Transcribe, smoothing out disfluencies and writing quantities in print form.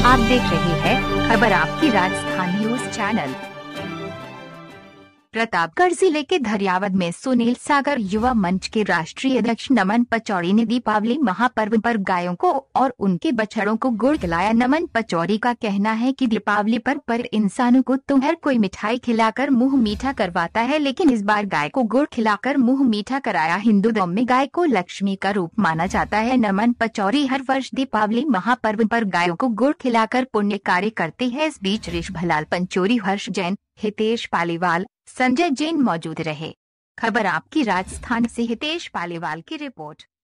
आप देख रहे हैं खबर आपकी राजस्थान न्यूज चैनल। प्रतापगढ़ जिले के धरियावद में सुनील सागर युवा मंच के राष्ट्रीय अध्यक्ष नमन पचौरी ने दीपावली महापर्व पर गायों को और उनके बछड़ों को गुड़ खिलाया। नमन पचौरी का कहना है कि दीपावली पर इंसानों को तो हर कोई मिठाई खिलाकर मुंह मीठा करवाता है, लेकिन इस बार गाय को गुड़ खिलाकर मुंह मीठा कराया। हिंदू धर्म में गाय को लक्ष्मी का रूप माना जाता है। नमन पचौरी हर वर्ष दीपावली महापर्व पर गायों को गुड़ खिलाकर पुण्य कार्य करते हैं। इस बीच ऋषभलाल पंचोरी, हर्ष जैन, हितेश पालीवाल, संजय जैन मौजूद रहे। खबर आपकी राजस्थान से हितेश पालीवाल की रिपोर्ट।